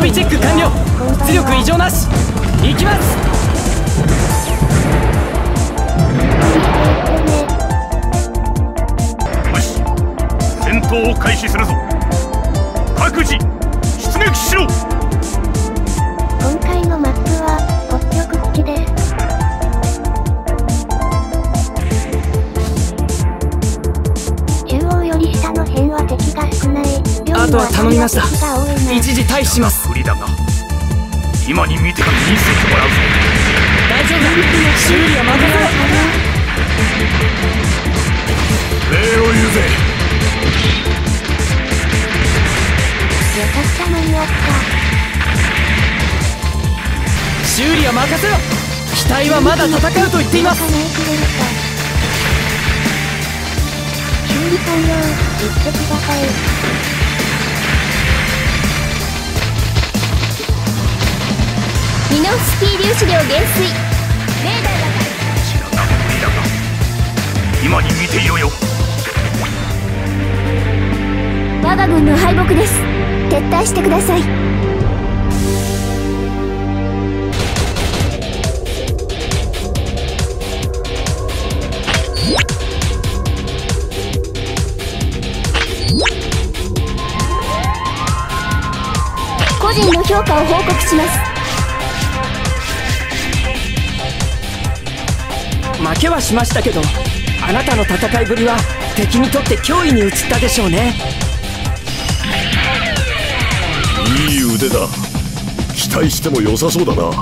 備チェック完了。出力異常なし。行きます。 よし、戦闘を開始するぞ。各自出撃しろ。 今回のマップは北極基地です。中央より下の辺は敵が少ない。 あとは頼みました。一時退避します。 無理だが今に見てから見せてもらうぞ。 大丈夫だ。修理は任せろ。 礼を言うぜ。 よかった、間に合った。 修理は任せろ。機体はまだ戦うと言っています。 修理完了、行ってください。 ミノフスキー粒子量減衰。レーダーが知らな無理だが今に見ていろよ。 我が軍の敗北です。撤退してください。個人の評価を報告します。 負けはしましたけど、あなたの戦いぶりは敵にとって脅威に移ったでしょうね。 いい腕だ。期待しても良さそうだな。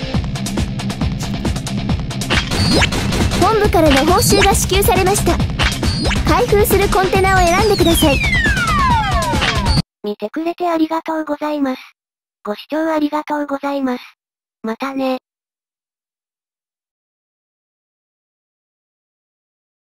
本部からの報酬が支給されました。開封するコンテナを選んでください。 見てくれてありがとうございます。ご視聴ありがとうございます。またね。